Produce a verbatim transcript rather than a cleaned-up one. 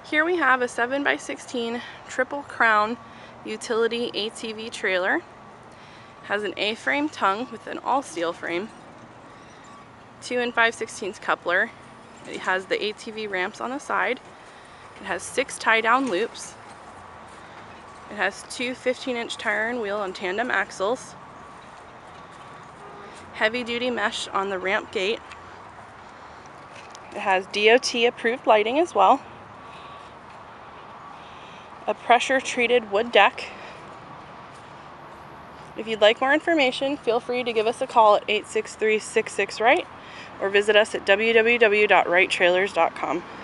Here we have a seven by sixteen Triple Crown utility A T V trailer. Has an A-frame tongue with an all-steel frame, two and five sixteenths coupler. It has the A T V ramps on the side. It has six tie-down loops. It has two fifteen inch tire and wheel on tandem axles. Heavy-duty mesh on the ramp gate. It has D O T approved lighting as well. A pressure-treated wood deck. If you'd like more information, feel free to give us a call at eight six three, six six, R I G H T or visit us at w w w dot right trailers dot com.